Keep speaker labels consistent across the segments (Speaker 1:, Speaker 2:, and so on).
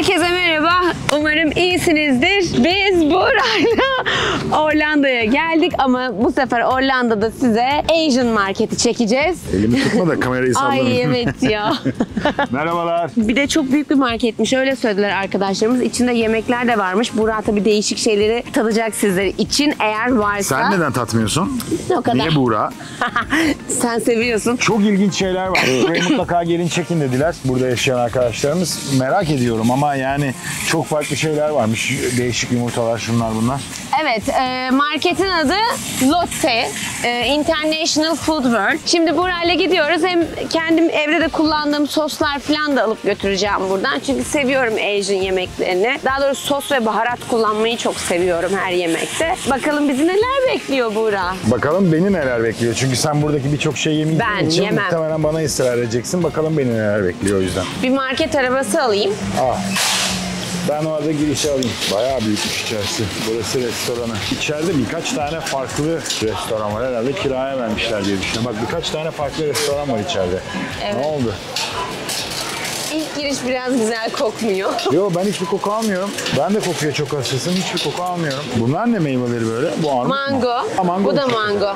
Speaker 1: Herkese merhaba. Umarım iyisinizdir. Biz Buray'la Orlando'ya geldik ama bu sefer Orlando'da size Asian Market'i çekeceğiz.
Speaker 2: Elimi tutma da kamerayı sallamayın.
Speaker 1: Ay evet ya.
Speaker 2: Merhabalar.
Speaker 1: Bir de çok büyük bir marketmiş. Öyle söylediler arkadaşlarımız. İçinde yemekler de varmış. Burak tabii değişik şeyleri tadacak sizler için eğer varsa.
Speaker 2: Sen neden tatmıyorsun?
Speaker 1: O kadar.
Speaker 2: Niye Buğra?
Speaker 1: Sen seviyorsun.
Speaker 2: Çok ilginç şeyler var. Burayı mutlaka gelin çekin dediler. Burada yaşayan arkadaşlarımız. Merak ediyorum ama yani çok farklı şeyler varmış. Değişik yumurtalar, şunlar bunlar.
Speaker 1: Evet, marketin adı Lotte International Food World. Şimdi burayla gidiyoruz. Hem kendim evde de kullandığım soslar falan da alıp götüreceğim buradan. Çünkü seviyorum Asian yemeklerini. Daha doğrusu sos ve baharat kullanmayı çok seviyorum her yemekte. Bakalım bizi neler bekliyor Buğra?
Speaker 2: Bakalım beni neler bekliyor. Çünkü sen buradaki birçok şey yemeyeceğin
Speaker 1: Ben
Speaker 2: için
Speaker 1: yemem.
Speaker 2: muhtemelen bana ısrar edeceksin. Bakalım beni neler bekliyor o yüzden.
Speaker 1: Bir market arabası alayım.
Speaker 2: Ben orada girişi alayım. Bayağı büyükmüş içerisi. Burası restoranı. İçeride birkaç tane farklı restoran var. Herhalde kiraya vermişler diye düşünüyorum. Bak birkaç tane farklı restoran var içeride.
Speaker 1: Evet.
Speaker 2: Ne oldu?
Speaker 1: İlk giriş biraz güzel kokmuyor.
Speaker 2: Yo, ben hiçbir koku almıyorum. Ben de kokuya çok hassasım. Hiçbir koku almıyorum. Bunlar ne meyveleri böyle? Bu armut mu?
Speaker 1: Mango.
Speaker 2: Ha, mango.
Speaker 1: Bu da mango.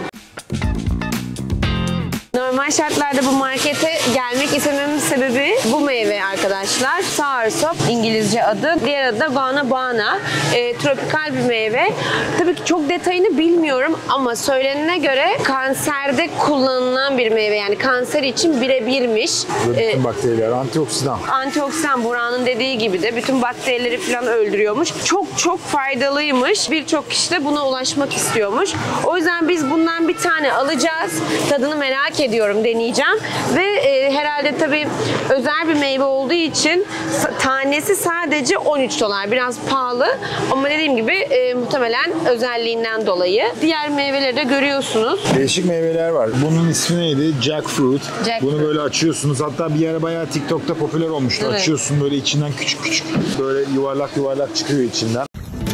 Speaker 1: Normal şartlarda bu markete gelmek istememin sebebi bu meyve arkadaşlar. Soursop İngilizce adı. Diğer adı da guanabana. Tropikal bir meyve. Tabii ki çok detayını bilmiyorum ama söylenene göre kanserde kullanılan bir meyve. Yani kanser için birebirmiş.
Speaker 2: Bütün bakteriler, antioksidan.
Speaker 1: Antioksidan Burak'ın dediği gibi de bütün bakterileri falan öldürüyormuş. Çok faydalıymış. Birçok kişi de buna ulaşmak istiyormuş. O yüzden biz bundan bir tane alacağız. Tadını merak ediyorum, deneyeceğim. Ve herhalde tabii özel bir meyve olduğu için tanesi sadece 13 dolar. Biraz pahalı ama dediğim gibi muhtemelen özelliğinden dolayı. Diğer meyveleri de görüyorsunuz.
Speaker 2: Değişik meyveler var. Bunun ismi neydi? Jackfruit. Bunu böyle açıyorsunuz. Hatta bir ara bayağı TikTok'ta popüler olmuştu.
Speaker 1: Evet.
Speaker 2: Açıyorsun böyle içinden küçük böyle yuvarlak çıkıyor içinden.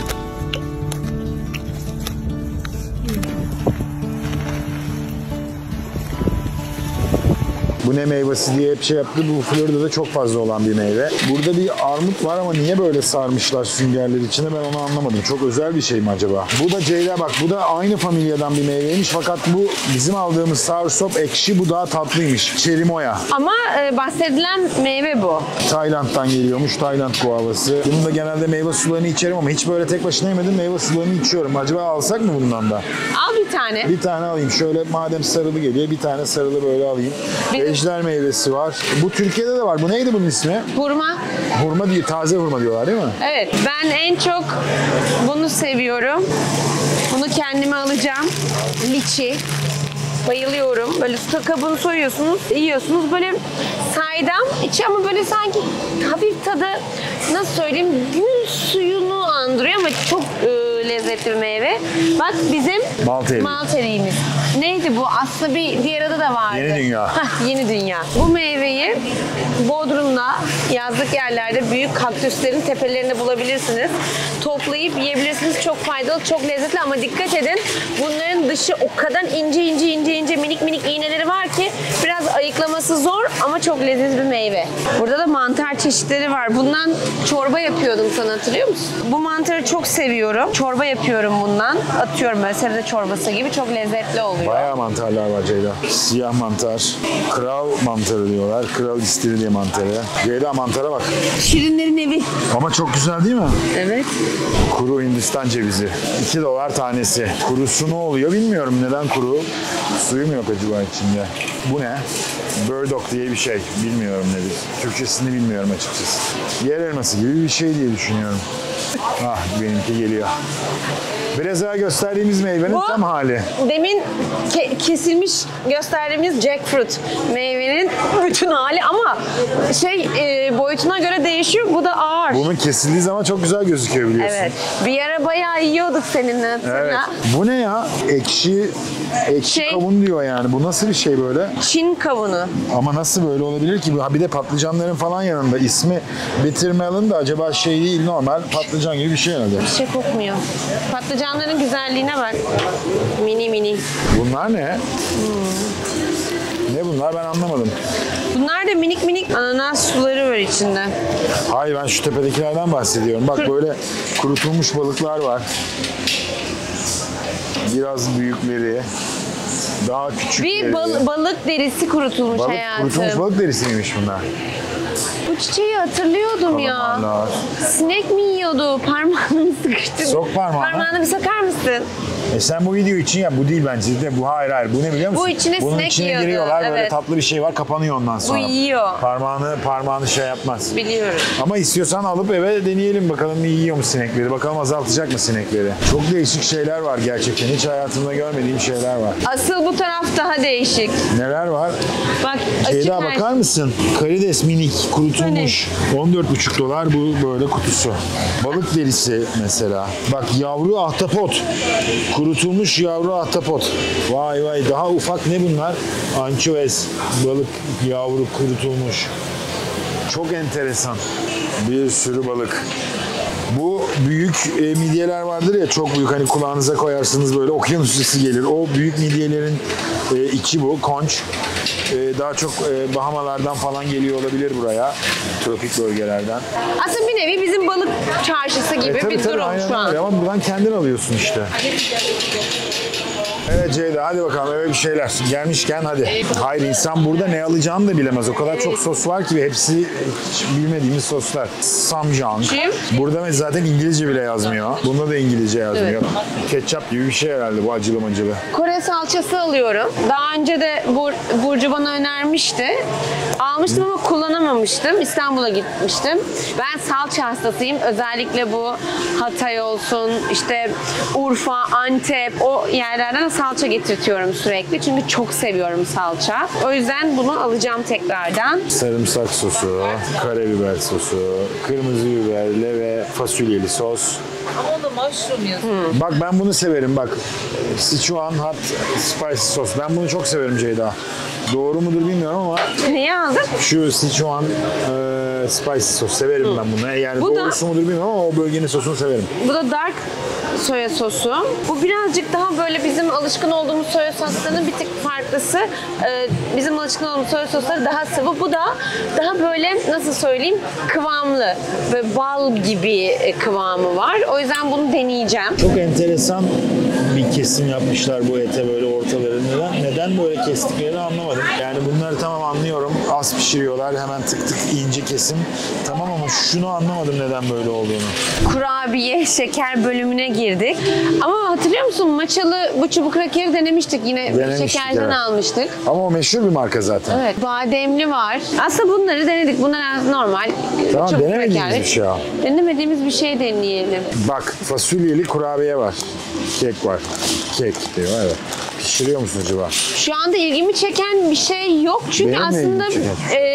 Speaker 2: Bu ne meyvesi diye hep şey yaptı. Bu Florida'da çok fazla olan bir meyve. Burada bir armut var ama niye böyle sarmışlar süngerler içine, ben onu anlamadım. Çok özel bir şey mi acaba? Bu da Ceyda, bak bu da aynı familyadan bir meyveymiş fakat bu bizim aldığımız soursop ekşi, bu daha tatlıymış. Çerimoya.
Speaker 1: Ama bahsedilen meyve bu.
Speaker 2: Tayland'dan geliyormuş. Tayland guavası. Bunun da genelde meyve sularını içerim ama hiç böyle tek başına yemedim. Meyve sularını içiyorum. Acaba alsak mı bundan da?
Speaker 1: Al bir tane.
Speaker 2: Bir tane alayım. Şöyle madem sarılı geliyor, bir tane sarılı böyle alayım. Ejder meyvesi var. Bu Türkiye'de de var. Bu neydi bunun ismi?
Speaker 1: Hurma.
Speaker 2: Hurma diye, taze hurma diyorlar değil mi?
Speaker 1: Evet. Ben en çok bunu seviyorum. Bunu kendime alacağım. Liçi. Bayılıyorum. Böyle kabuğunu soyuyorsunuz, yiyorsunuz. Böyle saydam içi ama böyle sanki hafif tadı, nasıl söyleyeyim, gül suyunu andırıyor ama çok lezzetli bir meyve. Bak bizim Malteri'miz. Neydi bu? Aslında bir diğer adı da vardı.
Speaker 2: Yeni Dünya.
Speaker 1: Yeni Dünya. Bu meyveyi Bodrum'da, yazlık yerlerde büyük kaktüslerin tepelerinde bulabilirsiniz. Toplayıp yiyebilirsiniz. Çok faydalı, çok lezzetli ama dikkat edin. Bunların dışı o kadar ince minik iğneleri var ki biraz ayıklaması zor ama çok lezzetli bir meyve. Burada da mantar çeşitleri var. Bundan çorba yapıyordum sana, hatırlıyor musun? Bu mantarı çok seviyorum. Çorba yapıyorum bundan. Atıyorum böyle sebze çorbası gibi. Çok lezzetli oluyor.
Speaker 2: Bayağı mantarlar var Ceyda. Siyah mantar, kral mantarı diyorlar. Kral istiridye mantarı. Ceyda mantara bak.
Speaker 1: Şirinlerin evi.
Speaker 2: Ama çok güzel değil mi?
Speaker 1: Evet.
Speaker 2: Kuru Hindistan cevizi. 2 dolar tanesi. Kurusu ne oluyor bilmiyorum. Neden kuru? Suyu mu yok acaba içinde? Bu ne? Burdock diye bir şey. Bilmiyorum nedir. Türkçesini bilmiyorum açıkçası. Yer elması gibi bir şey diye düşünüyorum. Ah, benimki geliyor. Biraz evvel gösterdiğimiz meyvenin tam hali.
Speaker 1: Demin kesilmiş gösterdiğimiz jackfruit meyvenin bütün hali ama boyutuna göre değişiyor. Bu da ağır.
Speaker 2: Bunun kesildiği zaman çok güzel gözüküyor biliyorsun.
Speaker 1: Evet. Bir ara bayağı yiyorduk seninle.
Speaker 2: Evet. Bu ne ya? Ekşi kavun diyor yani. Bu nasıl bir şey böyle?
Speaker 1: Çin kavunu.
Speaker 2: Ama nasıl böyle olabilir ki? Bir de patlıcanların falan yanında. İsmi Bittermelon da acaba şey değil, normal patlıcan gibi bir şey herhalde.
Speaker 1: Bir şey kokmuyor. Patlıcanların güzelliğine bak. Mini.
Speaker 2: Bunlar ne? Ne bunlar, ben anlamadım.
Speaker 1: Bunlar da minik minik ananas suları var içinde.
Speaker 2: Hayır, ben şu tepedekilerden bahsediyorum. Bak böyle kurutulmuş balıklar var. Biraz büyükleri, daha küçükleri.
Speaker 1: Bir balık derisi kurutulmuş hayatım.
Speaker 2: Kurutulmuş balık derisi miymiş bunlar?
Speaker 1: Bu çiçeği hatırlıyordum ya.
Speaker 2: Kalamarlar.
Speaker 1: Sinek mi yiyordu? Parmağını sıkıştı.
Speaker 2: Sok parmağını.
Speaker 1: Parmağını bir sokar mısın?
Speaker 2: Sen bu video için ya, bu değil bence de, bu hayır. Bu ne biliyor musun?
Speaker 1: Bu içine
Speaker 2: Bunun
Speaker 1: sinek
Speaker 2: içine
Speaker 1: yiyordu,
Speaker 2: giriyorlar, böyle
Speaker 1: evet.
Speaker 2: tatlı bir şey var, kapanıyor ondan sonra.
Speaker 1: Bu yiyor.
Speaker 2: Parmağını şey yapmaz.
Speaker 1: Biliyorum.
Speaker 2: Ama istiyorsan alıp eve deneyelim bakalım yiyor mu sinekleri, bakalım azaltacak mı sinekleri. Çok değişik şeyler var gerçekten, hiç hayatımda görmediğim şeyler var.
Speaker 1: Asıl bu taraf daha değişik.
Speaker 2: Neler var?
Speaker 1: Bak açık
Speaker 2: Ceyda
Speaker 1: her
Speaker 2: bakar mısın? Karides minik kurutulmuş. $14,5 bu böyle kutusu. Balık derisi mesela. Bak yavru ahtapot. Kurutulmuş yavru ahtapot. Vay vay, daha ufak ne bunlar? Ançoves balık yavru kurutulmuş. Çok enteresan. Bir sürü balık. Bu büyük midyeler vardır ya, çok büyük, hani kulağınıza koyarsınız böyle okyanus sesi gelir. O büyük midyelerin içi bu, konç. Daha çok Bahamalardan falan geliyor olabilir buraya. Tropik bölgelerden.
Speaker 1: Aslında bir nevi bizim balık çarşısı gibi bir durum
Speaker 2: aynen
Speaker 1: şu an.
Speaker 2: öyle. Ama buradan kendin alıyorsun işte. Evet Ceyda, hadi bakalım eve bir şeyler. Gelmişken hadi. Hayır, insan burada ne alacağını da bilemez. O kadar çok sos var ki, hepsi hiç bilmediğimiz soslar. Samjang. Burada zaten İngilizce bile yazmıyor. Bunda da İngilizce yazmıyor. Ketçap gibi bir şey herhalde bu, acılı macılı.
Speaker 1: Kore salçası alıyorum. Daha önce de Burcu bana önermişti. Almıştım ama kullanamamıştım. İstanbul'a gitmiştim. Ben salça hastasıyım. Özellikle bu Hatay olsun, işte Urfa, Antep, o yerlerden salça getirtiyorum sürekli. Çünkü çok seviyorum salça. O yüzden bunu alacağım tekrardan.
Speaker 2: Sarımsak sosu, karabiber sosu, kırmızı biberli ve fasulyeli sos.
Speaker 3: Ama o da mushroom yazıyor.
Speaker 2: Bak ben bunu severim bak. Sichuan hot spicy sos. Ben bunu çok severim Ceyda. Doğru mudur bilmiyorum ama
Speaker 1: Neyi aldın?
Speaker 2: şu Sichuan spicy sos severim ben bunu. Yani
Speaker 1: Bu da-
Speaker 2: doğrusu mudur bilmiyorum ama o bölgenin sosunu severim.
Speaker 1: Bu da dark soya sosu. Bu birazcık daha böyle bizim alışkın olduğumuz soya soslarının bir tık farklısı. Bizim alışkın olduğumuz soya sosları daha sıvı. Bu da daha böyle, nasıl söyleyeyim, kıvamlı. Böyle bal gibi kıvamı var. O yüzden bunu deneyeceğim.
Speaker 2: Çok enteresan bir kesim yapmışlar bu ete böyle ortalarında. Neden böyle kestiklerini anlamadım. Yani bunları tamam anlıyorum. Az pişiriyorlar, hemen tık tık ince kesim. Tamam ama şunu anlamadım neden böyle olduğunu.
Speaker 1: Kurabiye, şeker bölümüne girdik. Ama hatırlıyor musun? Maçalı bu çubuk krakeri denemiştik. Yine
Speaker 2: Denemiştik,
Speaker 1: şekerden
Speaker 2: evet.
Speaker 1: almıştık.
Speaker 2: Ama o meşhur bir marka zaten.
Speaker 1: Evet, bademli var. Aslında bunları denedik. Bunlar normal
Speaker 2: Tamam,
Speaker 1: çubuk
Speaker 2: denemediğimiz
Speaker 1: kraker.
Speaker 2: bir şey ya.
Speaker 1: Denemediğimiz bir şey deneyelim.
Speaker 2: Bak fasulyeli kurabiye var. Kek var. Kek diyor evet. Pişiriyor musun acaba?
Speaker 1: Şu anda ilgimi çeken bir şey yok. Çünkü
Speaker 2: Benim de
Speaker 1: aslında
Speaker 2: ilgimi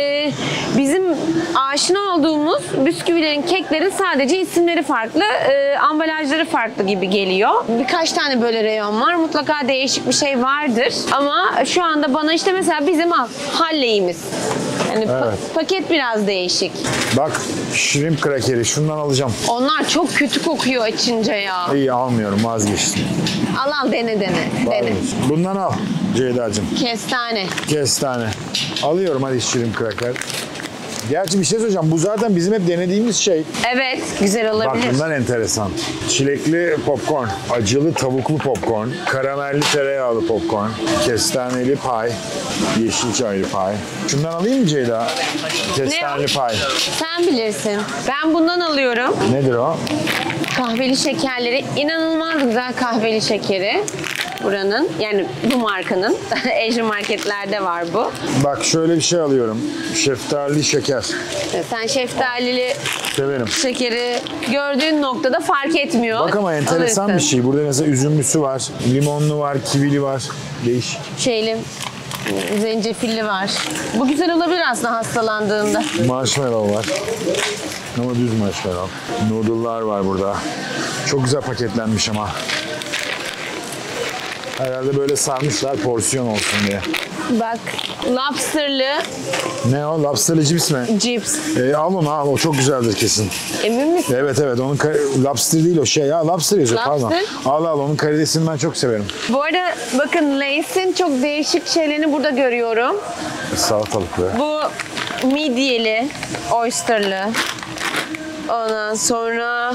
Speaker 1: bizim aşina olduğumuz bisküvilerin, keklerin sadece isimleri farklı, ambalajları farklı gibi geliyor. Birkaç tane böyle reyon var. Mutlaka değişik bir şey vardır. Ama şu anda bana işte mesela bizim Halley'imiz. Yani paket biraz değişik.
Speaker 2: Bak shrimp krakeri şundan alacağım.
Speaker 1: Onlar çok kötü kokuyor açınca ya.
Speaker 2: İyi almıyorum, vazgeçtim.
Speaker 1: Al dene. Dene.
Speaker 2: Bundan al Ceyda'cığım.
Speaker 1: Kestane.
Speaker 2: Kestane. Alıyorum hadi shrimp kraker. Gerçi bir şey söyleyeceğim. Bu zaten bizim hep denediğimiz şey.
Speaker 1: Evet, güzel
Speaker 2: Bak
Speaker 1: olabilir.
Speaker 2: bunlar enteresan. Çilekli popcorn, acılı tavuklu popcorn, karamelli tereyağlı popcorn, kestaneli pay, yeşil çaylı pay. Şundan alayım mı Ceyda? Kestaneli pay.
Speaker 1: Sen bilirsin. Ben bundan alıyorum.
Speaker 2: Nedir o?
Speaker 1: Kahveli şekerleri. İnanılmaz güzel kahveli şekeri. Buranın, yani bu markanın. Asian marketlerde var bu.
Speaker 2: Bak şöyle bir şey alıyorum. Şeftali şeker.
Speaker 1: Sen şeftalili
Speaker 2: Severim.
Speaker 1: şekeri gördüğün noktada fark etmiyor.
Speaker 2: Bak ama enteresan
Speaker 1: Alırsın.
Speaker 2: bir şey. Burada mesela üzümlüsü var, limonlu var, kivili var. Değişik.
Speaker 1: Şeyli, zencefilli var. Bu güzel olabilir aslında hastalandığında.
Speaker 2: Marshmallow var. Ama düz marshmallow. Noodle'lar var burada. Çok güzel paketlenmiş ama. Herhalde böyle sarmışlar porsiyon olsun diye.
Speaker 1: Bak, lobsterlı
Speaker 2: Ne o? Lobsterlı cips mi?
Speaker 1: cips.
Speaker 2: Al onu al. O çok güzeldir kesin.
Speaker 1: Emin misin?
Speaker 2: Evet evet. Onun lobster değil o şey ya. Lobster yazıyor pardon.
Speaker 1: Lobster.
Speaker 2: Al al. Onun karidesini ben çok severim.
Speaker 1: Bu arada bakın Lay's'in çok değişik şeylerini burada görüyorum.
Speaker 2: Salatalıklı.
Speaker 1: Bu midyeli, oysterlı. Ondan sonra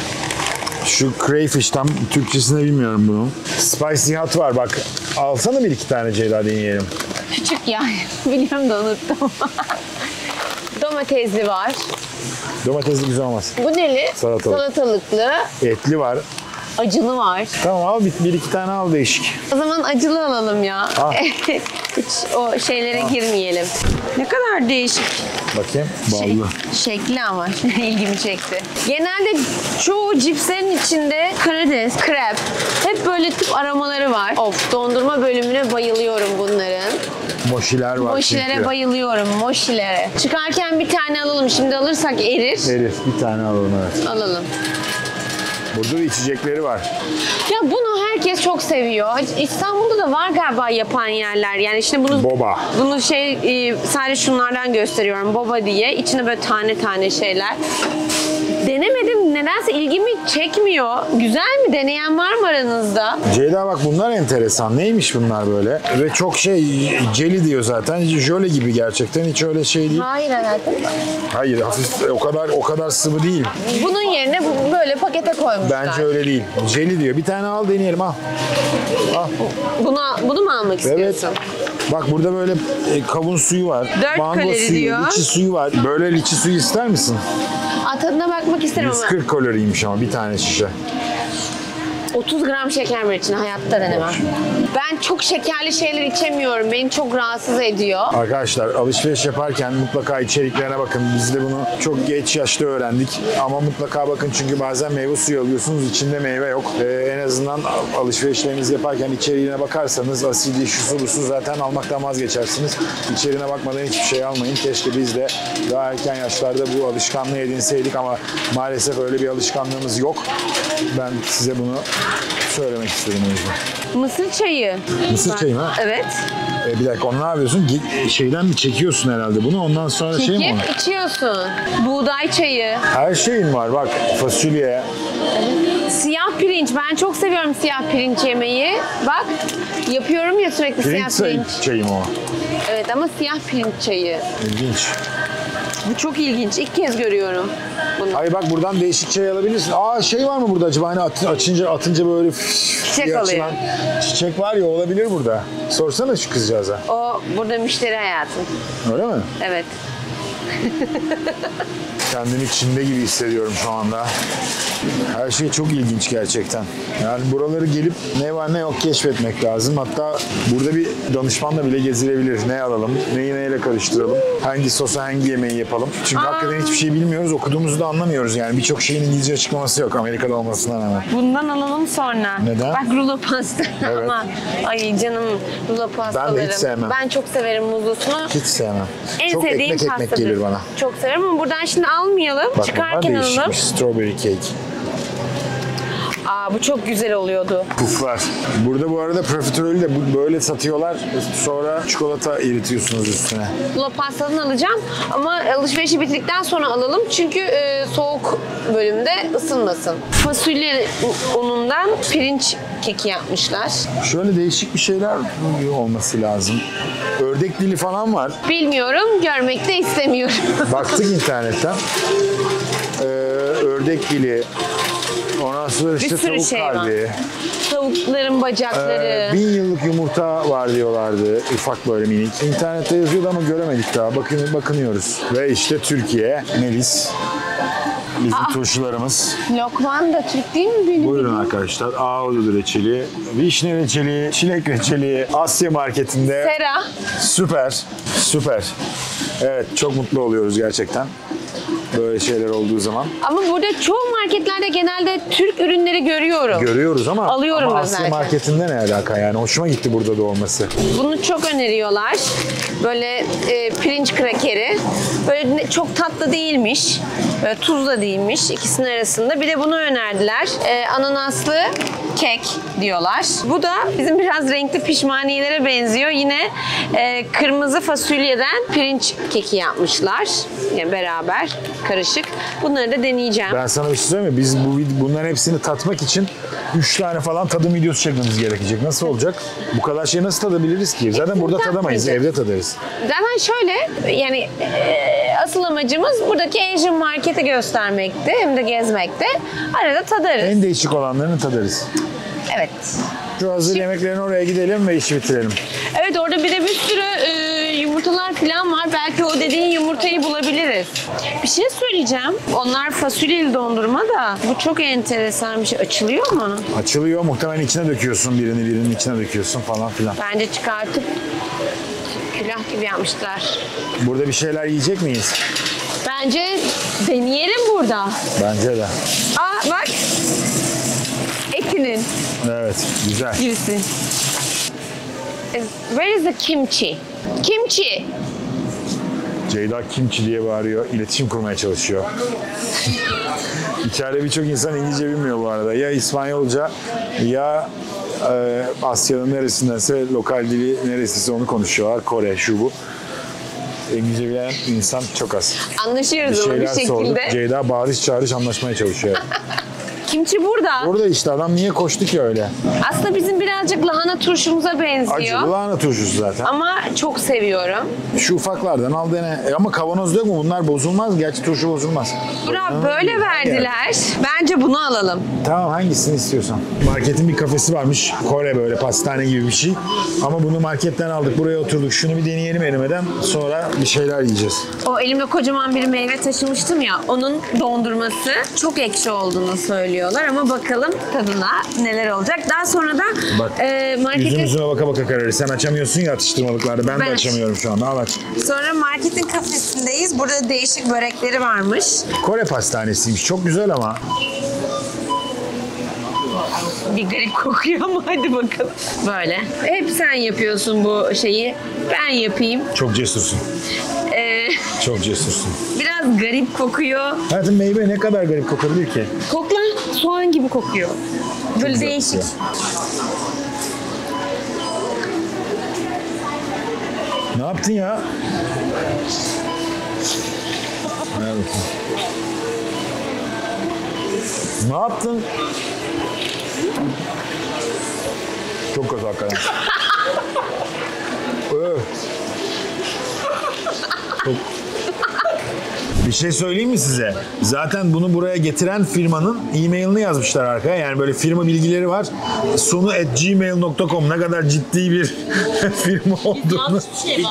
Speaker 2: Şu crayfish tam Türkçesini bilmiyorum bunun. Spicy hot var bak. Alsana bir iki tane Ceyda deneyelim.
Speaker 1: küçük ya. Biliyorum da unuttum. Domatesli var.
Speaker 2: Domatesli güzel olmaz.
Speaker 1: Bu neli?
Speaker 2: Salatalık.
Speaker 1: Salatalıklı.
Speaker 2: Etli var.
Speaker 1: Acılı var.
Speaker 2: Tamam al bir iki tane al değişik.
Speaker 1: O zaman acılı alalım ya.
Speaker 2: Al.
Speaker 1: Hiç o şeylere girmeyelim. Ne kadar değişik
Speaker 2: Bakayım. Ballı.
Speaker 1: şekli ama ilgimi çekti. Genelde çoğu cipslerin içinde karides, krep, hep böyle tip aromaları var. Of, dondurma bölümüne bayılıyorum bunların.
Speaker 2: Moşiler var
Speaker 1: Moşilere
Speaker 2: çünkü.
Speaker 1: bayılıyorum, moşilere. Çıkarken bir tane alalım. Şimdi alırsak erir.
Speaker 2: Erir. Bir tane alalım evet.
Speaker 1: Alalım.
Speaker 2: Burada da içecekleri var.
Speaker 1: Ya bunu herkes çok seviyor. İstanbul'da da var galiba yapan yerler. Yani şimdi
Speaker 2: Boba.
Speaker 1: bunu sadece şunlardan gösteriyorum. Boba diye. İçine böyle tane tane şeyler. Denemedim. Nedense ilgimi çekmiyor. Güzel mi? Deneyen var mı aranızda?
Speaker 2: Ceyda bak bunlar enteresan. Neymiş bunlar böyle? Ve çok jelly diyor zaten. Jöle gibi gerçekten. Hiç öyle şey değil.
Speaker 1: Hayır hayatım.
Speaker 2: Hayır hafif o kadar sıvı değil.
Speaker 1: Bunun yerine böyle pakete koymuşlar.
Speaker 2: Bence öyle değil. Jelly diyor. Bir tane al deneyelim al. Al.
Speaker 1: Bunu mu almak
Speaker 2: Evet.
Speaker 1: istiyorsun?
Speaker 2: Bak burada böyle kavun suyu var.
Speaker 1: 4
Speaker 2: Mango
Speaker 1: kalori
Speaker 2: suyu,
Speaker 1: diyor.
Speaker 2: liçi suyu var. Böyle liçi suyu ister misin?
Speaker 1: Tadına bakmak isterim ama
Speaker 2: 140 kaloriymiş ama bir tane şişe.
Speaker 1: 30 gram şeker var içine, hayatta denemem. Ben çok şekerli şeyler içemiyorum. Beni çok rahatsız ediyor.
Speaker 2: Arkadaşlar alışveriş yaparken mutlaka içeriklerine bakın. Biz de bunu çok geç yaşta öğrendik. Ama mutlaka bakın çünkü bazen meyve suyu alıyorsunuz. İçinde meyve yok. En azından alışverişlerinizi yaparken içeriğine bakarsanız asidi, şusu, busu zaten almaktan vazgeçersiniz. İçeriğine bakmadan hiçbir şey almayın. Keşke biz de daha erken yaşlarda bu alışkanlığı edinseydik ama maalesef öyle bir alışkanlığımız yok. Ben size bunu söylemek istedim o yüzden.
Speaker 1: Mısır çayı.
Speaker 2: Mısır çayı mı?
Speaker 1: Evet.
Speaker 2: Bir dakika onu ne yapıyorsun? Şeyden mi çekiyorsun herhalde bunu? Ondan sonra şey mi onu?
Speaker 1: Çekip içiyorsun. Buğday çayı.
Speaker 2: Her şeyin var bak fasulye.
Speaker 1: Siyah pirinç. Ben çok seviyorum siyah pirinç yemeği. Bak yapıyorum ya sürekli
Speaker 2: Pirinç
Speaker 1: siyah pirinç.
Speaker 2: çayı mı o?
Speaker 1: Evet ama siyah pirinç çayı.
Speaker 2: İlginç.
Speaker 1: Bu çok ilginç. İlk kez görüyorum bunu.
Speaker 2: Ay bak buradan değişik çay alabilirsin. Aa şey var mı burada acaba? Hani atınca böyle
Speaker 1: Çiçek
Speaker 2: diye
Speaker 1: alıyor.
Speaker 2: açılan çiçek var ya olabilir burada. Sorsana şu kızcağıza.
Speaker 1: O burada müşteri hayatım.
Speaker 2: Öyle mi?
Speaker 1: Evet.
Speaker 2: Kendimi Çin'de gibi hissediyorum şu anda. Her şey çok ilginç gerçekten. Yani buraları gelip ne var ne yok keşfetmek lazım. Hatta burada bir danışmanla bile gezilebilir. Ne alalım, neyi neyle karıştıralım, hangi sosa hangi yemeği yapalım. Çünkü hakikaten hiçbir şey bilmiyoruz, okuduğumuzu da anlamıyoruz. Yani birçok şeyin İngilizce açıklaması yok Amerika'da olmasına rağmen.
Speaker 1: Bundan alalım sonra.
Speaker 2: Neden?
Speaker 1: Bak rulo pasta.
Speaker 2: Evet.
Speaker 1: Ama ay canım rulo pastalarım.
Speaker 2: sevmem.
Speaker 1: Ben çok severim muzlusunu.
Speaker 2: Hiç sevmem.
Speaker 1: En
Speaker 2: Çok
Speaker 1: sevdiğim
Speaker 2: ekmek
Speaker 1: pastadır.
Speaker 2: gelir bana.
Speaker 1: Çok severim ama buradan şimdi almayalım.
Speaker 2: Bak bunlar
Speaker 1: Çıkarken alalım.
Speaker 2: değişikmiş. Strawberry cake.
Speaker 1: Aa bu çok güzel oluyordu.
Speaker 2: Puflar. Burada bu arada profiterolü de böyle satıyorlar. Sonra çikolata eritiyorsunuz üstüne.
Speaker 1: Rulo pastadan alacağım ama alışverişi bitirdikten sonra alalım. Çünkü soğuk bölümde ısınmasın. Fasulye unundan pirinç keki yapmışlar.
Speaker 2: Şöyle değişik bir şeyler olması lazım. Ördek dili falan var.
Speaker 1: Bilmiyorum, görmek de istemiyorum.
Speaker 2: Baktık internetten. Ördek dili. Ondan sonra işte
Speaker 1: sürü
Speaker 2: tavuk
Speaker 1: şey var.
Speaker 2: kalbi.
Speaker 1: Tavukların bacakları.
Speaker 2: 1000 yıllık yumurta var diyorlardı. Ufak böyle minik. İnternette yazıyordu ama göremedik daha. Bakınıyoruz. Ve işte Türkiye, Melis. Bizim turşularımız.
Speaker 1: Lokman da Türk değil mi benim?
Speaker 2: Buyurun arkadaşlar. Ahududu reçeli, vişne reçeli, çilek reçeli. Asya marketinde.
Speaker 1: Sera.
Speaker 2: Süper. Süper. Evet çok mutlu oluyoruz gerçekten. böyle şeyler olduğu zaman.
Speaker 1: Ama burada çoğu marketlerde genelde Türk ürünleri görüyorum.
Speaker 2: Görüyoruz ama,
Speaker 1: Alıyorum da
Speaker 2: Asya
Speaker 1: zaten.
Speaker 2: marketinde ne alaka yani? Hoşuma gitti burada da olması.
Speaker 1: Bunu çok öneriyorlar. Böyle pirinç krakeri. Böyle çok tatlı değilmiş. Böyle tuz da değilmiş. İkisinin arasında. Bir de bunu önerdiler. Ananaslı kek diyorlar. Bu da bizim biraz renkli pişmaniyelere benziyor. Yine kırmızı fasulyeden pirinç keki yapmışlar. Yani beraber karışık. Bunları da deneyeceğim.
Speaker 2: Ben sana bir şey söyleyeyim mi? Biz bunların hepsini tatmak için 3 tane falan tadım videosu çekmemiz gerekecek. Nasıl olacak? Bu kadar şeyi nasıl tadabiliriz ki? Zaten burada tadamayız.
Speaker 1: tatmayacağız.
Speaker 2: Evde tadarız.
Speaker 1: Zaten şöyle yani asıl amacımız buradaki Asian Market'i göstermekti. Hem de gezmekti. Arada tadarız.
Speaker 2: En değişik olanlarını tadarız.
Speaker 1: Evet.
Speaker 2: Şu hazır yemeklerin oraya gidelim ve işi bitirelim.
Speaker 1: Evet orada bir de bir sürü yumurtalar falan var. Belki o dediğin yumurtayı bulabiliriz. Bir şey söyleyeceğim. Onlar fasulyeli dondurma da. Bu çok enteresan bir şey. Açılıyor mu?
Speaker 2: Açılıyor. Muhtemelen içine döküyorsun birinin içine döküyorsun falan filan.
Speaker 1: Bence çıkartıp külah gibi yapmışlar.
Speaker 2: Burada bir şeyler yiyecek miyiz?
Speaker 1: Bence deneyelim burada.
Speaker 2: Bence de.
Speaker 1: Aa bak. Etinin
Speaker 2: Evet. Güzel.
Speaker 1: birisi. Where is the kimchi? Kimchi.
Speaker 2: Ceyda kimchi diye bağırıyor. İletişim kurmaya çalışıyor. İçeride birçok insan İngilizce bilmiyor bu arada. Ya İspanyolca ya Asya'nın neresindense lokal dili neresiyse onu konuşuyorlar. Kore, şu bu. İngilizce bilen insan çok az. Bir
Speaker 1: Anlaşıyoruz ama bir
Speaker 2: şeyler sorduk.
Speaker 1: şekilde.
Speaker 2: Ceyda bağırış çağırış anlaşmaya çalışıyor.
Speaker 1: Kimchi burada.
Speaker 2: Burada işte adam niye koştu ki öyle?
Speaker 1: Aslında bizim birazcık lahana turşumuza benziyor.
Speaker 2: Acılı lahana turşusu zaten.
Speaker 1: Ama çok seviyorum.
Speaker 2: Şu ufaklardan al dene. Ama kavanozda yok mu? Bunlar bozulmaz. Gerçi turşu bozulmaz.
Speaker 1: Burak böyle verdiler. Bence bunu alalım.
Speaker 2: Tamam hangisini istiyorsan. Marketin bir kafesi varmış. Kore böyle pastane gibi bir şey. Ama bunu marketten aldık. Buraya oturduk. Şunu bir deneyelim erimeden. Sonra bir şeyler yiyeceğiz.
Speaker 1: O elimde kocaman bir meyve taşımıştım ya. Onun dondurması çok ekşi olduğunu söylüyorlar. Ama bakalım tadına neler olacak. Daha sonra da
Speaker 2: Bak
Speaker 1: marketin...
Speaker 2: yüzümüzüne baka baka kararır. Sen açamıyorsun ya atıştırmalıkları. Ben de
Speaker 1: Ben
Speaker 2: açamıyorum şu anda. Al aç.
Speaker 1: Sonra marketin kafesindeyiz. Burada değişik börekleri varmış.
Speaker 2: Kore pastanesiymiş. Çok güzel ama.
Speaker 1: Bir garip kokuyor ama hadi bakalım. Böyle. Hep sen yapıyorsun bu şeyi. Ben yapayım.
Speaker 2: Çok cesursun. Çok cesursun.
Speaker 1: Biraz garip kokuyor.
Speaker 2: Hayatım meyve ne kadar garip kokabilir ki?
Speaker 1: Kokla soğan gibi kokuyor. Böyle
Speaker 2: güzel
Speaker 1: değişik.
Speaker 2: kokuyor. Ne yaptın ya? Ver bakayım. Ne yaptın? Çok kötü hakikaten. Öf. Çok... Bir şey söyleyeyim mi size? Zaten bunu buraya getiren firmanın e-mailini yazmışlar arkaya. Yani böyle firma bilgileri var. Sonu @gmail.com ne kadar ciddi bir firma olduğunu.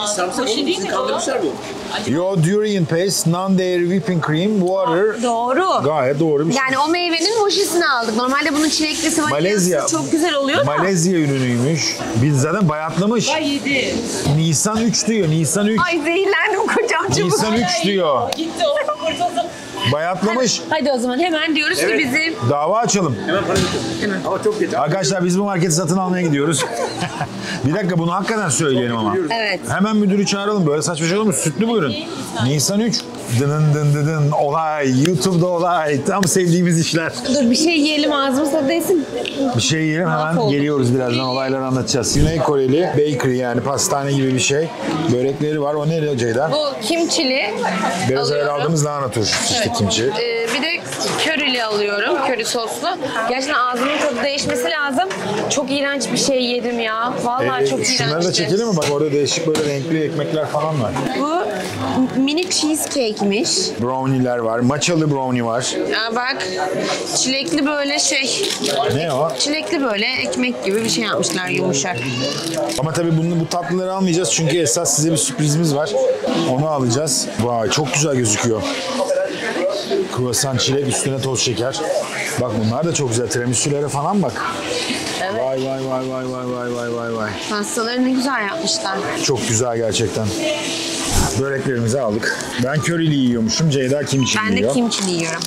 Speaker 2: Yo durian paste, non-dairy whipping cream, water.
Speaker 1: Doğru.
Speaker 2: Gayet doğru bir şey.
Speaker 1: Yani o meyvenin moşisini aldık. Normalde bunun çileklisi
Speaker 2: Malezya.
Speaker 1: vanilyası çok güzel oluyor da.
Speaker 2: Malezya ürünüymüş. Biz zaten bayatlamış.
Speaker 3: Yedi.
Speaker 2: Nisan 3 diyor. Nisan 3.
Speaker 1: Ay zehirlendim kocam çabuk.
Speaker 2: Nisan 3 diyor.
Speaker 3: Gitti o kurtuldu.
Speaker 2: Bayatlamış.
Speaker 1: Hadi o zaman hemen diyoruz ki bizim...
Speaker 2: Dava açalım.
Speaker 4: Hemen para götür. Ama çok geç.
Speaker 2: Arkadaşlar biz bu marketi satın almaya gidiyoruz. Bir dakika bunu hakikaten söyleyelim ama.
Speaker 1: Evet.
Speaker 2: Hemen müdürü çağıralım. Böyle saçma şey olur mu? Sütlü bu ürün. Nisan 3. Dının dın dın dın. Olay. YouTube'da olay. Tam sevdiğimiz işler.
Speaker 1: Dur bir şey yiyelim ağzımız tadı değsin.
Speaker 2: Bir şey yiyelim hemen
Speaker 1: Mahvolduk.
Speaker 2: geliyoruz birazdan olayları anlatacağız. Güney Koreli bakery yani pastane gibi bir şey. Börekleri var. O ne Ceyda?
Speaker 1: Bu kimçili
Speaker 2: Biraz evvel
Speaker 1: alıyorum.
Speaker 2: aldığımız lahana turşusu işte kimchi.
Speaker 1: Bir de körili alıyorum. Köri soslu. Gerçekten ağzımın tadı değişmesi lazım. Çok iğrenç bir şey yedim ya. Vallahi çok iğrençti.
Speaker 2: Şunları da çekelim mi? Bak orada değişik böyle renkli ekmekler falan var.
Speaker 1: Bu mini cheesecake'miş.
Speaker 2: Brownie'ler var. Matchalı brownie var.
Speaker 1: Ya bak çilekli böyle şey.
Speaker 2: Ne o?
Speaker 1: Çilekli böyle ekmek gibi bir şey yapmışlar yumuşak.
Speaker 2: Ama tabii bu tatlıları almayacağız çünkü esas size bir sürprizimiz var. Onu alacağız. Vay çok güzel gözüküyor. Kruvasan çilek üstüne toz şeker. Bak bunlar da çok güzel. Tiramisu'lara falan bak.
Speaker 1: Evet.
Speaker 2: Vay vay vay vay vay vay vay vay vay.
Speaker 1: Pastaları ne güzel yapmışlar.
Speaker 2: Çok güzel gerçekten. Böreklerimizi aldık. Ben körili yiyormuşum. Ceyda kimchi
Speaker 1: Ben de
Speaker 2: yiyor.
Speaker 1: kimchi yiyorum.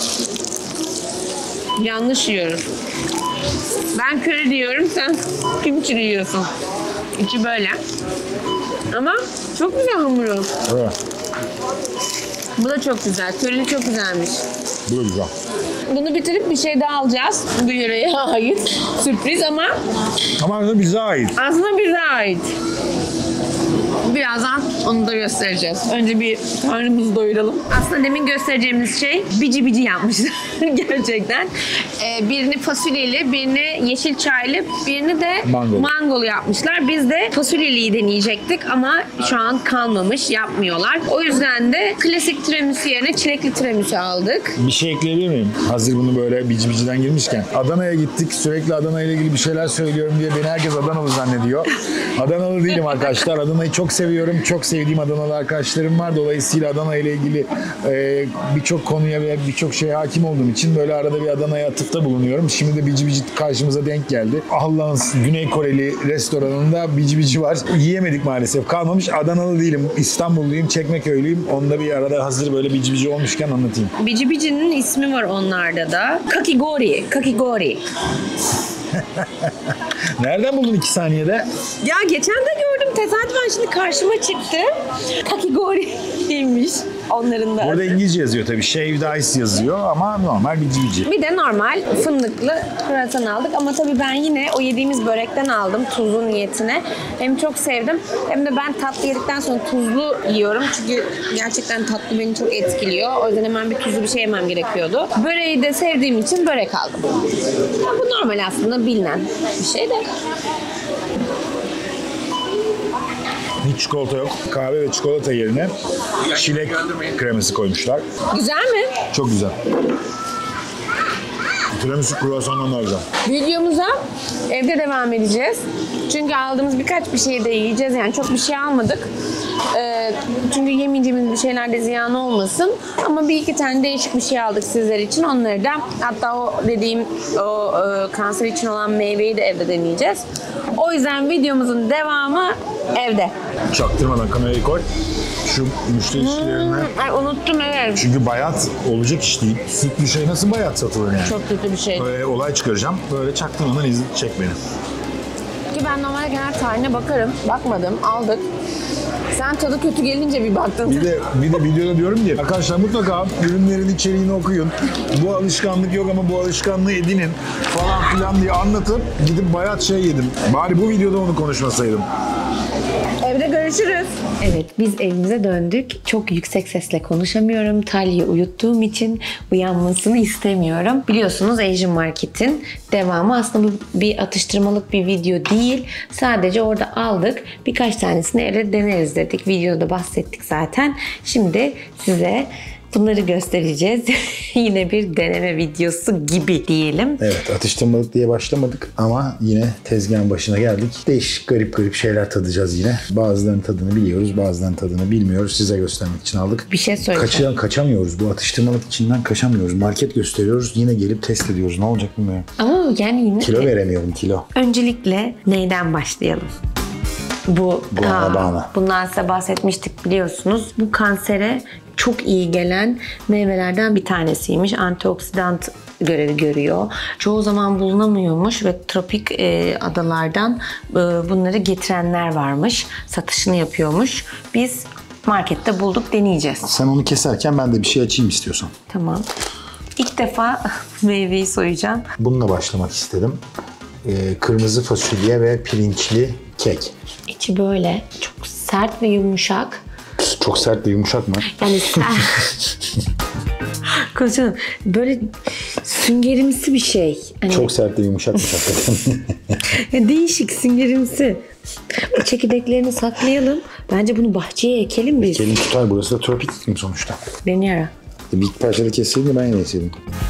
Speaker 1: Yanlış yiyorum. Ben köri diyorum, sen kimchi yiyorsun. İçi böyle. Ama çok güzel hamuru.
Speaker 2: Evet.
Speaker 1: Bu da çok güzel. Körili çok güzelmiş.
Speaker 2: Bu da güzel.
Speaker 1: Bunu bitirip bir şey daha alacağız. Bu yöreye ait. Sürpriz ama
Speaker 2: Ama aslında bize ait.
Speaker 1: aslında bize ait. Birazdan onu da göstereceğiz. Önce bir karnımızı doyuralım. Aslında demin göstereceğimiz şey bici bici yapmışlar gerçekten. Birini fasulyeli, birini yeşil çaylı, birini de mangolu yapmışlar. Biz de fasulyeliyi deneyecektik ama şu an kalmamış, yapmıyorlar. O yüzden de klasik tiramisu yerine çilekli tiramisu aldık.
Speaker 2: Bir şey ekleyebilir miyim? Hazır bunu böyle bici biciden girmişken. Adana'ya gittik. Sürekli Adana ile ilgili bir şeyler söylüyorum diye beni herkes Adanalı zannediyor. Adanalı değilim arkadaşlar. Adana'yı çok seviyorum. Çok sevdiğim Adanalı arkadaşlarım var. Dolayısıyla Adana ile ilgili birçok konuya ve birçok şeye hakim olduğum için böyle arada bir Adana'ya atıfta bulunuyorum. Şimdi de bici bici karşımıza denk geldi. Allah'ın Güney Koreli restoranında bici bici var. Yiyemedik maalesef. Kalmamış. Adanalı değilim. İstanbulluyum. Çekmeköy'lüyüm. Onu da bir arada hazır böyle bici bici olmuşken anlatayım.
Speaker 1: Bici bicinin ismi var onlarda da. Kakigori. Kakigori.
Speaker 2: Nereden buldun 2 saniyede?
Speaker 1: Ya geçen de gördüm. Tesadüfen şimdi karşıma çıktı. Kakigori'ymiş onların da.
Speaker 2: Orada İngilizce yazıyor tabii. Shaved ice yazıyor ama normal bici bici.
Speaker 1: Bir de normal fındıklı kruvasan aldık ama tabii ben yine o yediğimiz börekten aldım tuzlu niyetine. Hem çok sevdim hem de ben tatlı yedikten sonra tuzlu yiyorum çünkü gerçekten tatlı beni çok etkiliyor. O yüzden hemen bir tuzlu bir şey yemem gerekiyordu. Böreği de sevdiğim için börek aldım. Ya bu normal aslında bilinen bir şey de.
Speaker 2: Hiç çikolata yok. Kahve ve çikolata yerine çilek kreması koymuşlar.
Speaker 1: Güzel mi?
Speaker 2: Çok güzel. Tiramisu kruvasandan daha güzel.
Speaker 1: Videomuza evde devam edeceğiz. Çünkü aldığımız birkaç bir şey de yiyeceğiz. Yani çok bir şey almadık. Çünkü yemeyeceğimiz bir şeyler de ziyan olmasın. Ama bir iki tane değişik bir şey aldık sizler için. Onları da hatta o dediğim kanser için olan meyveyi de evde deneyeceğiz. O yüzden videomuzun devamı evde.
Speaker 2: Çaktırmadan kamerayı koy. Şu müşteri ilişkilerine.
Speaker 1: Ay unuttum evet.
Speaker 2: Çünkü bayat olacak iş değil. Sütlü şey nasıl bayat satılır yani?
Speaker 1: Çok kötü bir şey.
Speaker 2: Böyle olay çıkaracağım. Böyle çaktırmadan çek beni.
Speaker 1: Ki ben normalde genel tarihine bakarım. Bakmadım, aldık. Sen tadı kötü gelince bir baktın.
Speaker 2: Bir de videoda diyorum ki arkadaşlar mutlaka ürünlerin içeriğini okuyun. Bu alışkanlık yok ama bu alışkanlığı edinin falan filan diye anlatıp gidip bayat şey yedim. Bari bu videoda onu konuşmasaydım.
Speaker 1: Evde görüşürüz. Evet, biz evimize döndük. Çok yüksek sesle konuşamıyorum. Talya'yı uyuttuğum için uyanmasını istemiyorum. Biliyorsunuz Asian Market'in devamı aslında bir atıştırmalık bir video değil. Sadece orada aldık. Birkaç tanesini evde deneriz dedik. Videoda bahsettik zaten. Şimdi size bunları göstereceğiz. Yine bir deneme videosu gibi diyelim.
Speaker 2: Evet, atıştırmalık diye başlamadık ama yine tezgahın başına geldik. Değişik garip garip tadacağız yine. Bazılarının tadını biliyoruz, bazılarının tadını bilmiyoruz. Size göstermek için aldık.
Speaker 1: Bir şey söyleyeceğim.
Speaker 2: Kaçamıyoruz. Bu atıştırmalık içinden kaçamıyoruz. Market gösteriyoruz. Yine gelip test ediyoruz. Ne olacak bilmiyorum.
Speaker 1: Ama yani yine...
Speaker 2: Kilo veremiyorum, kilo.
Speaker 1: Öncelikle neyden başlayalım?
Speaker 2: Guanabana.
Speaker 1: Bundan size bahsetmiştik biliyorsunuz. Bu kansere çok iyi gelen meyvelerden bir tanesiymiş. Antioksidan görevi görüyor. Çoğu zaman bulunamıyormuş ve tropik adalardan bunları getirenler varmış. Satışını yapıyormuş. Biz markette bulduk, deneyeceğiz.
Speaker 2: Sen onu keserken ben de bir şey açayım istiyorsan.
Speaker 1: Tamam. İlk defa meyveyi soyacağım.
Speaker 2: Bununla başlamak istedim. Kırmızı fasulye ve pirinçli kek.
Speaker 1: İçi böyle çok sert ve yumuşak.
Speaker 2: Çok sert ve yumuşak mı?
Speaker 1: Yani sert. Konuşalım. Böyle süngerimsi bir şey. Hani
Speaker 2: Çok sert ve yumuşakmış hakikaten.
Speaker 1: değişik süngerimsi. Bu çekirdeklerini saklayalım. Bence bunu bahçeye ekelim biz.
Speaker 2: Ekelim tutar, burası da tropik iklim sonuçta.
Speaker 1: Deniyorum.
Speaker 2: Bir parçada kesseydin de ben yine yeseydim.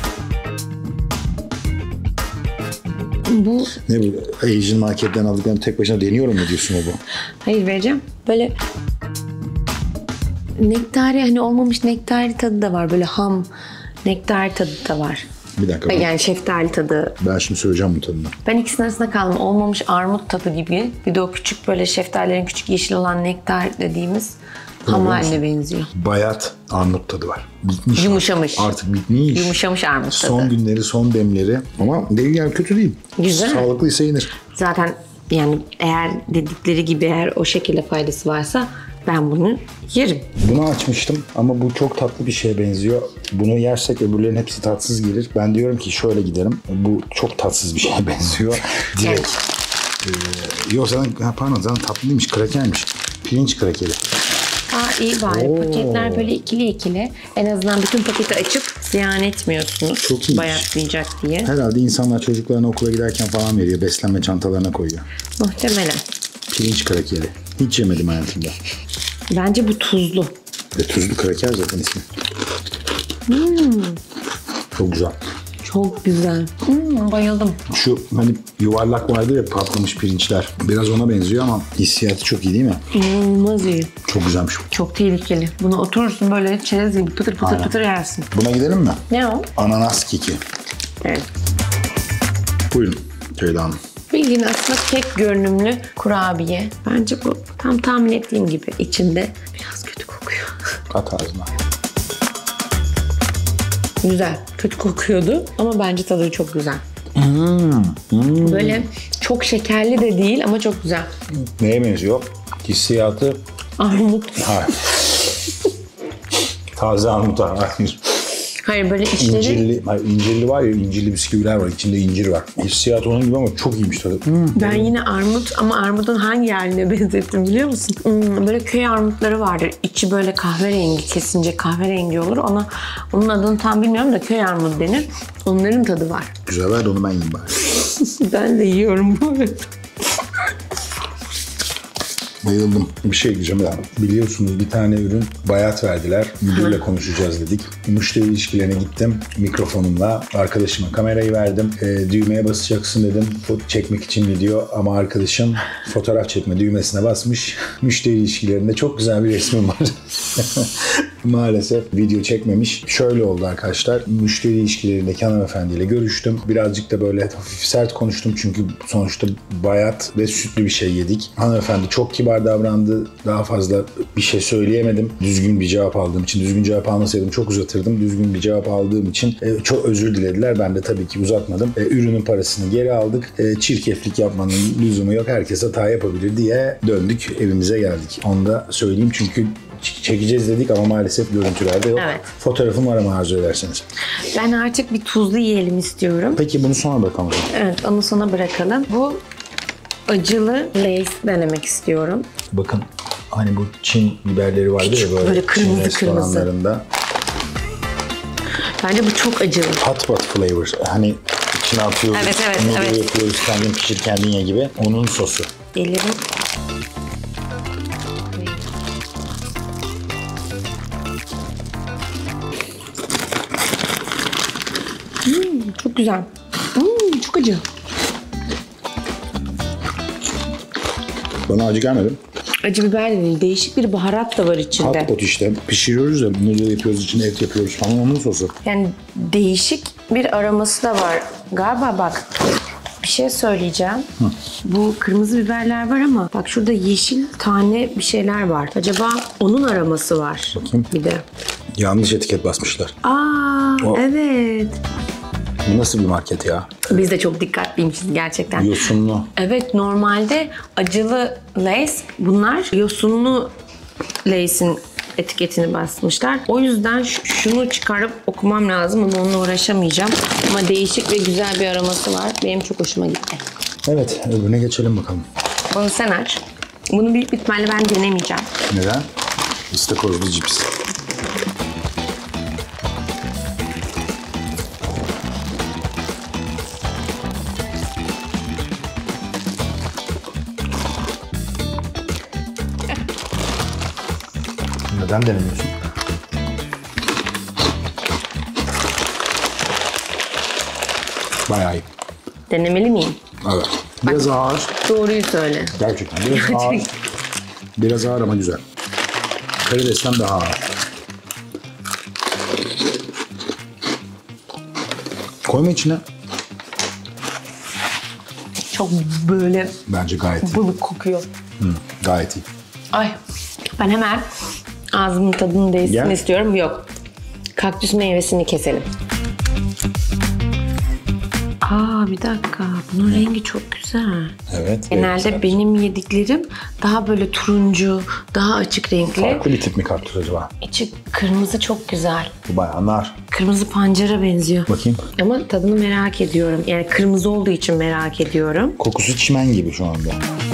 Speaker 1: Bu
Speaker 2: Ne bu? Asian Market'ten aldıklarını tek başına deniyorum mu diyorsun o bu?
Speaker 1: hayır vereceğim. Böyle nektari hani olmamış nektari tadı da var. Böyle ham nektari tadı da var.
Speaker 2: Bir dakika.
Speaker 1: Yani şeftali tadı.
Speaker 2: Ben şimdi söyleyeceğim bu tadını.
Speaker 1: Ben ikisinin arasında kaldım. Olmamış armut tadı gibi. Bir de o küçük böyle şeftalilerin küçük yeşil olan nektar dediğimiz Ham haline benziyor.
Speaker 2: Bayat armut tadı var. Bitmiş.
Speaker 1: Yumuşamış.
Speaker 2: Artık bitmiş.
Speaker 1: Yumuşamış armut tadı.
Speaker 2: Son günleri, son demleri. Ama değil yani kötü değil.
Speaker 1: Güzel.
Speaker 2: Sağlıklıysa yenir.
Speaker 1: Zaten yani eğer dedikleri gibi eğer o şekilde faydası varsa ben bunu yerim.
Speaker 2: Bunu açmıştım ama bu çok tatlı bir şeye benziyor. Bunu yersek öbürlerin hepsi tatsız gelir. Ben diyorum ki şöyle gidelim. Bu çok tatsız bir şeye benziyor. Direkt. Yok pardon zaten tatlı değilmiş. Krakermiş. Pirinç krakeri.
Speaker 1: Aa iyi bari. Paketler böyle ikili ikili. En azından bütün paketi açıp ziyan etmiyorsunuz.
Speaker 2: Çok iyiymiş.
Speaker 1: Bayatlayacak diye.
Speaker 2: Herhalde insanlar çocuklarına okula giderken falan veriyor. Beslenme çantalarına koyuyor.
Speaker 1: Muhtemelen.
Speaker 2: Pirinç krakeri. Hiç yemedim hayatımda.
Speaker 1: Bence bu tuzlu.
Speaker 2: Tuzlu kraker zaten ismi. Çok güzel.
Speaker 1: Çok güzel. Bayıldım.
Speaker 2: Şu hani yuvarlak vardı ya patlamış pirinçler. Biraz ona benziyor ama hissiyatı çok iyi değil mi?
Speaker 1: İnanılmaz iyi.
Speaker 2: Çok güzelmiş.
Speaker 1: Çok tehlikeli. Bunu oturursun böyle çerez gibi pıtır pıtır
Speaker 2: Aynen.
Speaker 1: pıtır yersin.
Speaker 2: Buna gidelim mi?
Speaker 1: Ne o?
Speaker 2: Ananas keki.
Speaker 1: Evet.
Speaker 2: Buyurun Ceyda Hanım.
Speaker 1: Bildiğin aslında kek görünümlü kurabiye. Bence bu tam tahmin ettiğim gibi. İçinde biraz kötü kokuyor.
Speaker 2: At ağzına.
Speaker 1: Güzel. Kötü kokuyordu ama bence tadı çok güzel. Böyle çok şekerli de değil ama çok güzel.
Speaker 2: Neye benziyor? Hissiyatı...
Speaker 1: Armut.
Speaker 2: Hayır. Taze armut. Hayır.
Speaker 1: Hayır böyle içleri...
Speaker 2: İncirli var ya, incirli bisküviler var. İçinde incir var. Hissiyat onun gibi ama çok iyiymiş tadı.
Speaker 1: Ben yine armut ama armudun hangi haline benzettim biliyor musun? Böyle köy armutları vardır. İçi böyle kahverengi, kesince kahverengi olur. Onun adını tam bilmiyorum da köy armudu denir. Onların tadı var.
Speaker 2: Güzel, ver de onu ben yiyeyim bari.
Speaker 1: Ben de yiyorum bu arada.
Speaker 2: Bayıldım. Bir şey diyeceğim ya. Biliyorsunuz bir tane ürün bayat verdiler. Müdürle konuşacağız dedik. Müşteri ilişkilerine gittim. Mikrofonumla arkadaşıma kamerayı verdim. Düğmeye basacaksın dedim. Çekmek için mi diyor. Ama arkadaşım fotoğraf çekme düğmesine basmış. Müşteri ilişkilerinde çok güzel bir resmim var. Maalesef video çekmemiş. Şöyle oldu arkadaşlar. Müşteri ilişkilerindeki hanımefendiyle görüştüm. Birazcık da böyle hafif sert konuştum. Çünkü sonuçta bayat ve sütlü bir şey yedik. Hanımefendi çok kibar davrandı. Daha fazla bir şey söyleyemedim. Düzgün bir cevap aldığım için. Düzgün cevap almasaydım çok uzatırdım. Düzgün bir cevap aldığım için çok özür dilediler. Ben de tabii ki uzatmadım. Ürünün parasını geri aldık. Çirkeflik yapmanın lüzumu yok. Herkes hata yapabilir diye döndük. Evimize geldik. Onu da söyleyeyim çünkü çekeceğiz dedik ama maalesef görüntülerde yok.
Speaker 1: Evet.
Speaker 2: Fotoğrafım var ama arzu ederseniz.
Speaker 1: Ben artık bir tuzlu yiyelim istiyorum.
Speaker 2: Peki bunu sonra bakalım.
Speaker 1: Evet, onu sana bırakalım. Bu acılı Lay's denemek istiyorum.
Speaker 2: Bakın hani bu Çin biberleri vardı ya
Speaker 1: böyle kırmızı
Speaker 2: Çin restoranlarında.
Speaker 1: Bence bu çok acılı.
Speaker 2: Hot pot flavor. Hani içine atıyoruz.
Speaker 1: Evet,
Speaker 2: noodle
Speaker 1: evet.
Speaker 2: yapıyoruz. Kendin pişir kendin ye gibi. Onun sosu.
Speaker 1: Gelirim. Çok güzel. Çok acı.
Speaker 2: Bana acı gelmedi.
Speaker 1: Acı biber de değil. Değişik bir baharat da var içinde.
Speaker 2: Hot pot işte. Pişiriyoruz ya. Noodle yapıyoruz. İçine et yapıyoruz falan. Onun sosu.
Speaker 1: Yani değişik bir aroması da var. Galiba bak bir şey söyleyeceğim. Bu kırmızı biberler var ama bak şurada yeşil tane bir şeyler var. Acaba onun aroması var.
Speaker 2: Bakayım.
Speaker 1: Bir de.
Speaker 2: Yanlış etiket basmışlar.
Speaker 1: Evet.
Speaker 2: Bu nasıl bir market ya?
Speaker 1: Biz de çok dikkatliymişiz gerçekten.
Speaker 2: Yosunlu.
Speaker 1: Evet, normalde acılı Lay's, bunlar yosunlu Lay's'in etiketini basmışlar. O yüzden şunu çıkarıp okumam lazım ama onunla uğraşamayacağım. Ama değişik ve güzel bir aroması var. Benim çok hoşuma gitti.
Speaker 2: Evet, öbürüne geçelim bakalım.
Speaker 1: Bunu sen aç. Bunu büyük bir ihtimalle ben denemeyeceğim.
Speaker 2: Neden? İstakozlu cips. Neden denemiyorsun? Bayağı iyi.
Speaker 1: Denemeli miyim?
Speaker 2: Evet. Biraz ağır.
Speaker 1: Doğruyu söyle.
Speaker 2: Gerçekten biraz ağır. Biraz ağır ama güzel. Karidesten daha ağır. Koyma içine.
Speaker 1: Çok böyle
Speaker 2: Bence gayet iyi.
Speaker 1: balık kokuyor.
Speaker 2: Gayet iyi.
Speaker 1: Ay, ben hemen Ağzımın tadını değişsin
Speaker 2: Gel.
Speaker 1: istiyorum. Yok. Kaktüs meyvesini keselim. Aa bir dakika. Bunun rengi çok güzel.
Speaker 2: Evet.
Speaker 1: Genelde benim yediklerim daha böyle turuncu, daha açık renkli.
Speaker 2: Farklı bir tip mi kaktüs acaba?
Speaker 1: İçi kırmızı çok güzel.
Speaker 2: Bu bayağı nar.
Speaker 1: Kırmızı pancara benziyor.
Speaker 2: Bakayım.
Speaker 1: Ama tadını merak ediyorum. Yani kırmızı olduğu için merak ediyorum.
Speaker 2: Kokusu çimen gibi şu anda.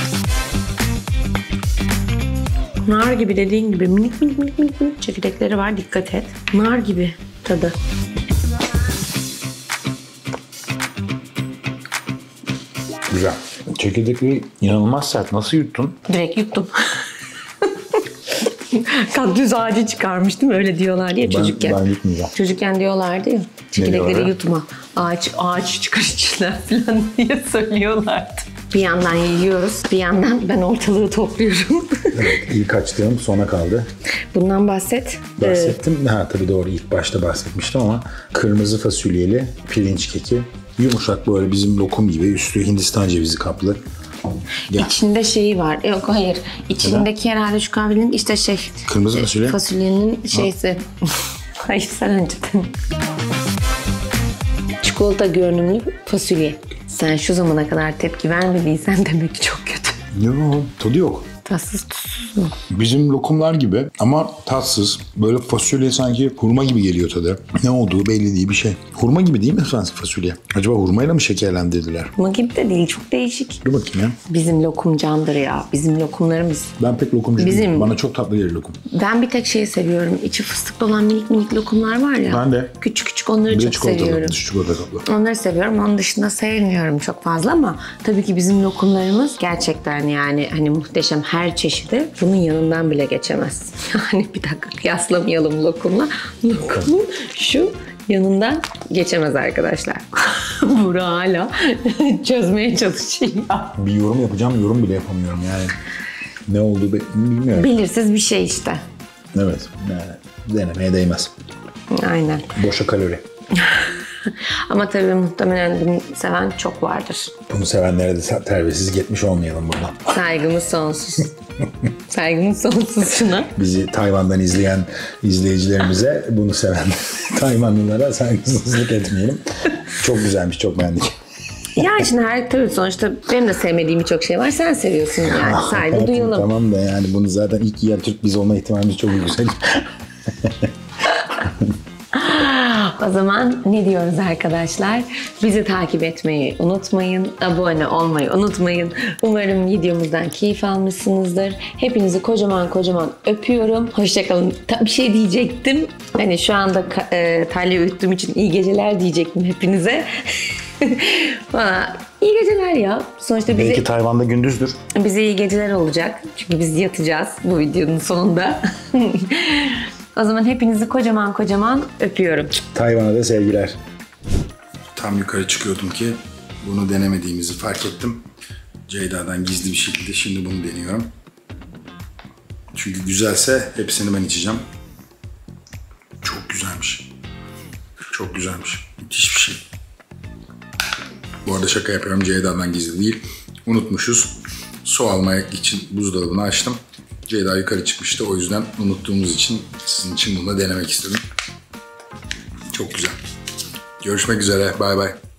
Speaker 1: Nar gibi dediğin gibi minik çekirdekleri var. Dikkat et. Nar gibi tadı.
Speaker 2: Güzel. Çekirdekleri inanılmaz sert. Nasıl yuttun?
Speaker 1: Direkt yuttum. Kaktüs ağacı çıkarmıştım öyle diyorlardı ya çocukken.
Speaker 2: Ben yutmayacağım.
Speaker 1: Çocukken diyorlardı ya. Çekirdekleri
Speaker 2: diyorlar?
Speaker 1: yutma. Ağaç çıkar içinden falan diye söylüyorlardı. Bir yandan yiyoruz, bir yandan ben ortalığı topluyorum.
Speaker 2: Evet, ilk açtığım sona kaldı.
Speaker 1: Bundan bahset.
Speaker 2: Bahsettim. Ha tabii doğru, ilk başta bahsetmiştim ama kırmızı fasulyeli pirinç keki. Yumuşak böyle bizim lokum gibi, üstü Hindistan cevizi kaplı. Gel.
Speaker 1: İçinde şeyi var. Yok hayır. İçindeki herhalde şu kahvenin işte
Speaker 2: Kırmızı fasulye.
Speaker 1: Fasulyenin şeysi. Hayır sen önceden. Çikolata görünümlü fasulye. Sen şu zamana kadar tepki vermediysen demek ki çok kötü.
Speaker 2: Yok, tadı yok.
Speaker 1: Tatsız tuzsuz mu?
Speaker 2: Bizim lokumlar gibi ama tatsız. Böyle fasulye sanki hurma gibi geliyor tadı. Ne olduğu belli değil bir şey. Hurma gibi değil mi fasulye? Acaba hurmayla mı şekerlendirdiler?
Speaker 1: Ama gibi de değil. Çok değişik.
Speaker 2: Dur bakayım ya.
Speaker 1: Bizim lokum candır ya. Bizim lokumlarımız.
Speaker 2: Ben pek lokumcu
Speaker 1: Bizim-
Speaker 2: değilim. Bana çok tatlı gelir lokum.
Speaker 1: Ben bir tek şeyi seviyorum. İçi fıstıklı olan minik lokumlar var ya.
Speaker 2: Ben de.
Speaker 1: Küçük küçük onları
Speaker 2: Bir de
Speaker 1: çok
Speaker 2: çikolatalı.
Speaker 1: seviyorum.
Speaker 2: Çikolata kaplı.
Speaker 1: Onları seviyorum. Onun dışında sevmiyorum çok fazla ama tabii ki bizim lokumlarımız gerçekten yani hani muhteşem her çeşidi bunun yanından bile geçemez. Yani bir dakika kıyaslamayalım lokumla. Lokumun şu yanından geçemez arkadaşlar. Burak hala çözmeye çalışıyor.
Speaker 2: Bir yorum yapacağım, yorum bile yapamıyorum yani. Ne oldu bilmiyorum.
Speaker 1: Belirsiz bir şey işte.
Speaker 2: Evet, yani denemeye değmez.
Speaker 1: Aynen.
Speaker 2: Boşa kalori.
Speaker 1: Ama tabii muhtemelen bunu seven çok vardır.
Speaker 2: Bunu sevenlere de terbiyesiz gitmiş olmayalım buradan.
Speaker 1: Saygımız sonsuz. Saygımız sonsuz şuna.
Speaker 2: Bizi Tayvan'dan izleyen izleyicilerimize, bunu seven Tayvanlılara saygısızlık etmeyelim. Çok güzelmiş, çok beğendik.
Speaker 1: Yani şimdi tabii sonuçta benim de sevmediğim birçok şey var. Sen seviyorsun yani. Saygı
Speaker 2: Hayatım,
Speaker 1: duyalım.
Speaker 2: tamam da yani bunu zaten ilk yiyen Türk biz olma ihtimalimiz çok yüksek.
Speaker 1: O zaman ne diyoruz arkadaşlar? Bizi takip etmeyi unutmayın. Abone olmayı unutmayın. Umarım videomuzdan keyif almışsınızdır. Hepinizi kocaman kocaman öpüyorum. Hoşçakalın. Bir şey diyecektim. Hani şu anda Talya uyuttuğum için iyi geceler diyecektim hepinize. Valla iyi geceler ya. Sonuçta
Speaker 2: Belki Tayvan'da gündüzdür.
Speaker 1: bize iyi geceler olacak. Çünkü biz yatacağız bu videonun sonunda. O zaman hepinizi kocaman kocaman öpüyorum.
Speaker 2: Tayvan'a da sevgiler. Tam yukarı çıkıyordum ki bunu denemediğimizi fark ettim. Ceyda'dan gizli bir şekilde şimdi bunu deniyorum. Çünkü güzelse hepsini ben içeceğim. Çok güzelmiş. Çok güzelmiş. Müthiş bir şey. Bu arada şaka yapıyorum. Ceyda'dan gizli değil. Unutmuşuz. Su almak için buzdolabını açtım. Ceyda yukarı çıkmıştı. O yüzden unuttuğumuz için sizin için bunu da denemek istedim. Çok güzel. Görüşmek üzere. Bay bay.